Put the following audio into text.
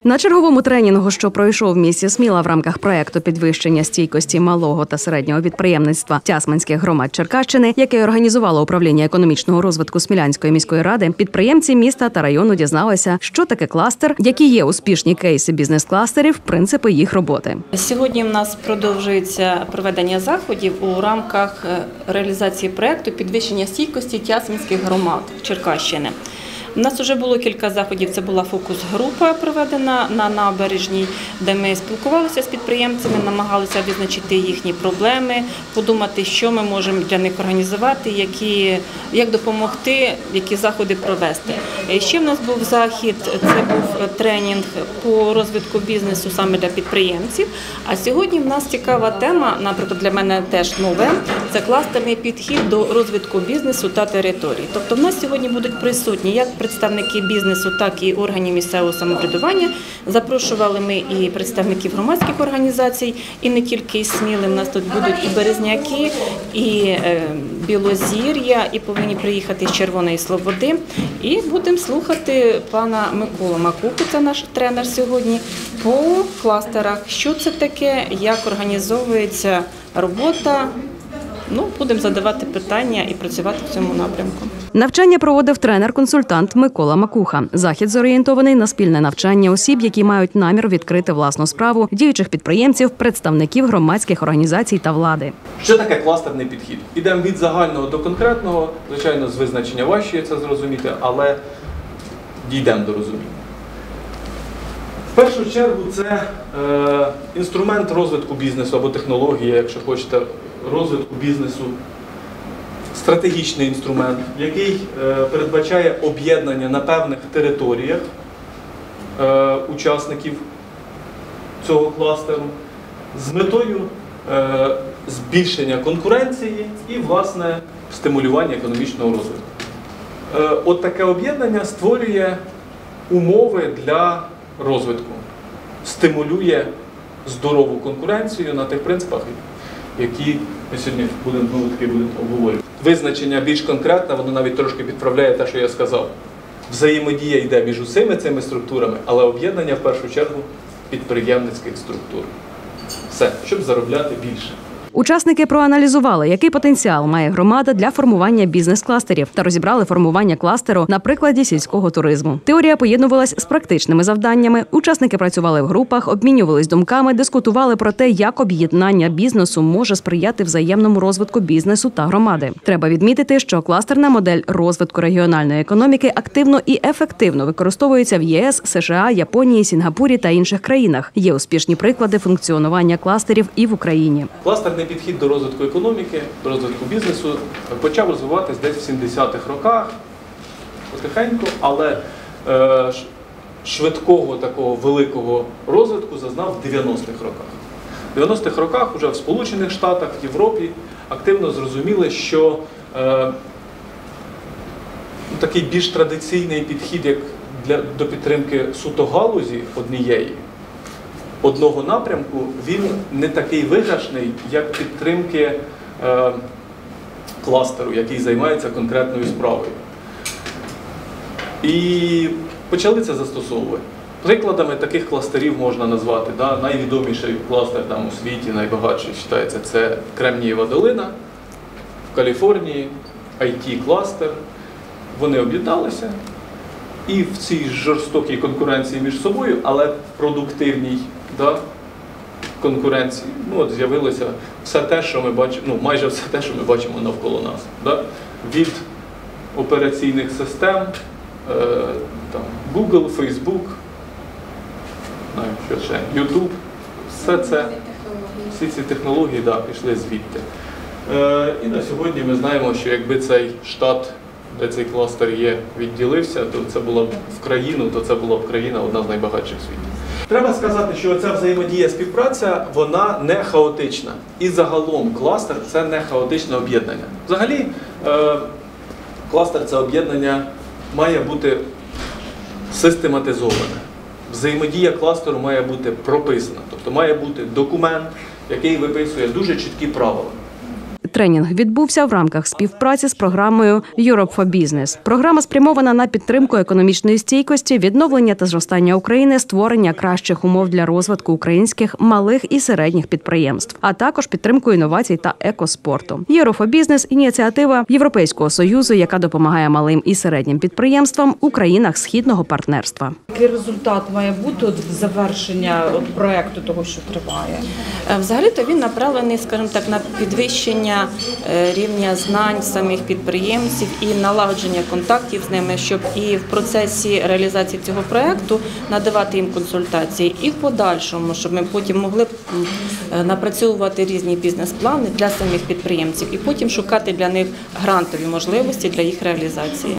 На черговому тренінгу, що пройшов в місті Сміла в рамках проекту підвищення стійкості малого та середнього підприємництва Тясминських громад Черкащини, який організувало управління економічного розвитку Смілянської міської ради, підприємці міста та району дізналися, що таке кластер, які є успішні кейси бізнес-кластерів, принципи їх роботи. Сьогодні в нас продовжується проведення заходів у рамках реалізації проекту підвищення стійкості Тясминських громад Черкащини. У нас вже було кілька заходів, це була фокус-група проведена на набережній, де ми спілкувалися з підприємцями, намагалися визначити їхні проблеми, подумати, що ми можемо для них організувати, як допомогти, які заходи провести. Ще в нас був захід, це був тренінг по розвитку бізнесу саме для підприємців. А сьогодні в нас цікава тема, наприклад, для мене теж нове, це кластерний підхід до розвитку бізнесу та територій. Тобто в нас сьогодні будуть присутні як представники бізнесу, так і органів місцевого самоврядування. Запрошували ми і представників громадських організацій, і не тільки із Сміли. У нас тут будуть і Березняки, і Білозір'я, і повинні приїхати з Червоної Слободи. І будемо слухати пана Миколу Макуху, це наш тренер сьогодні, по кластерах. Що це таке, як організовується робота. Будемо задавати питання і працювати в цьому напрямку. Навчання проводив тренер-консультант Микола Макуха. Захід зорієнтований на спільне навчання осіб, які мають намір відкрити власну справу, діючих підприємців, представників громадських організацій та влади. Що таке кластерний підхід? Ідемо від загального до конкретного. Звичайно, з визначення важче це зрозуміти, але дійдемо до розуміння. В першу чергу це інструмент розвитку бізнесу або технологія, якщо хочете, розвитку бізнесу, стратегічний інструмент, який передбачає об'єднання на певних територіях учасників цього кластеру з метою збільшення конкуренції і, власне, стимулювання економічного розвитку. От таке об'єднання створює умови для розвитку, стимулює здорову конкуренцію на тих принципах, які ми сьогодні будемо обговорювати. Визначення більш конкретне, воно навіть трошки підправляє те, що я сказав. Взаємодія йде між усіма цими структурами, але об'єднання в першу чергу підприємницьких структур. Все, щоб заробляти більше. Учасники проаналізували, який потенціал має громада для формування бізнес-кластерів та розібрали формування кластеру на прикладі сільського туризму. Теорія поєднувалась з практичними завданнями. Учасники працювали в групах, обмінювались думками, дискутували про те, як об'єднання бізнесу може сприяти взаємному розвитку бізнесу та громади. Треба відмітити, що кластерна модель розвитку регіональної економіки активно і ефективно використовується в ЄС, США, Японії, Сінгапурі та інших країнах. Є успішні приклади функціонування кластерів і в Україні. Кластерний підхід до розвитку економіки, до розвитку бізнесу почав розвиватись десь в 70-х роках, потихеньку, але швидкого такого великого розвитку зазнав в 90-х роках. В 90-х роках вже в Сполучених Штатах, в Європі активно зрозуміли, що такий більш традиційний підхід як до підтримки суто галузі одного напрямку, він не такий виграшний, як підтримки кластеру, який займається конкретною справою. І почали це застосовувати. Прикладами таких кластерів можна назвати. Найвідоміший кластер у світі, найбагатший вважається, це Кремнієва долина в Каліфорнії, IT-кластер. Вони об'єдналися і в цій жорстокій конкуренції між собою, але продуктивній конкуренції, з'явилося все те, що ми бачимо, майже все те, що ми бачимо навколо нас. Від операційних систем, Google, Facebook, YouTube, всі ці технології пішли звідти. І на сьогодні ми знаємо, що якби цей штат, де цей кластер є, відділився, то це була б це була б країна одна з найбагатших в світі. Треба сказати, що ця взаємодія, співпраця, вона не хаотична. І загалом кластер – це не хаотичне об'єднання. Взагалі, кластер – це об'єднання має бути систематизоване. Взаємодія кластеру має бути прописана. Тобто має бути документ, який виписує дуже чіткі правила. Тренінг відбувся в рамках співпраці з програмою «Europe for Business». Програма спрямована на підтримку економічної стійкості, відновлення та зростання України, створення кращих умов для розвитку українських малих і середніх підприємств, а також підтримку інновацій та екоспорту. «Europe for Business» – ініціатива Європейського Союзу, яка допомагає малим і середнім підприємствам у країнах Східного партнерства. Який результат має бути от завершення проекту того, що триває? Взагалі-то він направлений, скажімо так, на підвищення рівня знань самих підприємців і налагодження контактів з ними, щоб і в процесі реалізації цього проекту надавати їм консультації, і в подальшому, щоб ми потім могли напрацьовувати різні бізнес-плани для самих підприємців і потім шукати для них грантові можливості для їх реалізації.